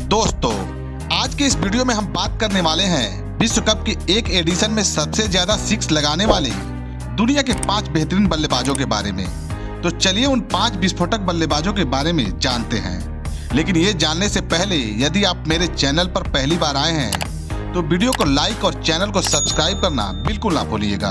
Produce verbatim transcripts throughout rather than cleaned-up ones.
दोस्तों, आज के इस वीडियो में हम बात करने वाले हैं विश्व कप के एक एडिशन में सबसे ज्यादा सिक्स लगाने वाले दुनिया के पांच बेहतरीन बल्लेबाजों के बारे में। तो चलिए उन पांच विस्फोटक बल्लेबाजों के बारे में जानते हैं। लेकिन ये जानने से पहले यदि आप मेरे चैनल पर पहली बार आए हैं तो वीडियो को लाइक और चैनल को सब्सक्राइब करना बिल्कुल ना भूलिएगा।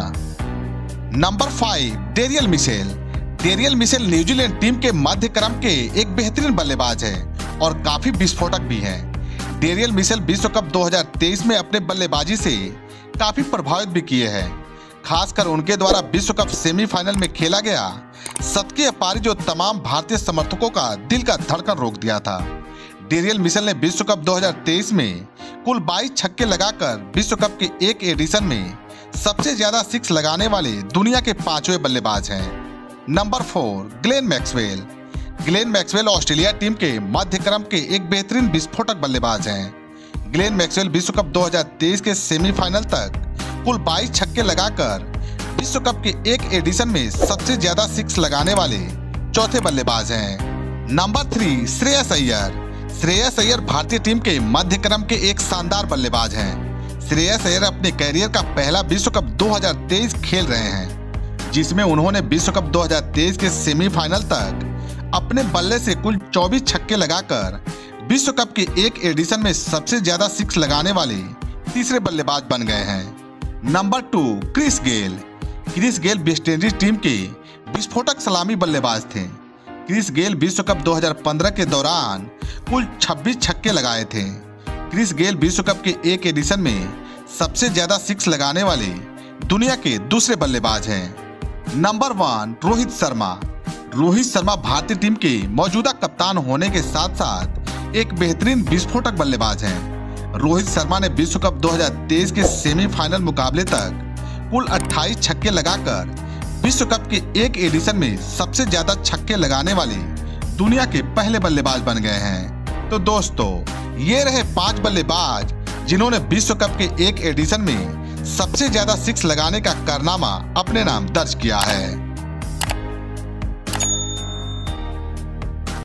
Number five, Daryl Mitchell. Daryl Mitchell New Zealand team के मध्य क्रम के एक बेहतरीन बल्लेबाज है और काफी विस्फोटक भी हैं। डेरियल मिशेल विश्व कप दो हज़ार तेईस में अपने बल्लेबाजी से काफी प्रभावित भी किए हैं। खासकर उनके द्वारा विश्व कप सेमीफाइनल में खेला गया शतकीय पारी जो तमाम भारतीय समर्थकों का दिल का धड़कन रोक दिया था। डेरियल मिशेल ने विश्व कप दो हज़ार तेईस में कुल बाईस छक्के लगाकर विश्व कप के एक एडिशन में सबसे ज्यादा सिक्स लगाने वाले दुनिया के पांचवें बल्लेबाज हैं। Number four, Glenn Maxwell. Glenn Maxwell Australia team के मध्य क्रम के एक बेहतरीन विस्फोटक बल्लेबाज हैं। ग्लेन मैक्सवेल विश्व कप दो हज़ार तेईस के सेमीफाइनल तक कुल बाईस छक्के लगाकर विश्व कप के एक एडिशन में सबसे ज्यादा सिक्स लगाने वाले चौथे बल्लेबाज हैं। Number three, Shreyas Iyer. श्रेयस अय्यर भारतीय टीम के मध्य क्रम के एक शानदार बल्लेबाज हैं। श्रेयस अय्यर अपने कैरियर का पहला विश्व कप दो हज़ार तेईस खेल रहे हैं, जिसमें उन्होंने विश्व कप दो हज़ार तेईस के सेमीफाइनल तक अपने बल्ले से कुल चौबीस छक्के लगाकर विश्व कप के एक एडिशन में सबसे ज्यादा सिक्स लगाने वाले तीसरे बल्लेबाज बन गए हैं। Number two, Chris Gayle. Chris Gayle West Indies team के विस्फोटक सलामी बल्लेबाज थे। क्रिस गेल विश्व कप दो हज़ार पंद्रह के दौरान कुल छब्बीस छक्के लगाए थे। क्रिस गेल विश्व कप के एक एडिशन में सबसे ज्यादा सिक्स लगाने वाले दुनिया के दूसरे बल्लेबाज हैं। Number one, Rohit Sharma. रोहित शर्मा भारतीय टीम के मौजूदा कप्तान होने के साथ साथ एक बेहतरीन विस्फोटक बल्लेबाज हैं। रोहित शर्मा ने विश्व कप दो हज़ार तेईस के सेमीफाइनल मुकाबले तक कुल अट्ठाईस छक्के लगाकर विश्व कप के एक एडिशन में सबसे ज्यादा छक्के लगाने वाले दुनिया के पहले बल्लेबाज बन गए हैं। तो दोस्तों, ये रहे पांच बल्लेबाज जिन्होंने विश्व कप के एक एडिशन में सबसे ज्यादा सिक्स लगाने का कारनामा अपने नाम दर्ज किया है।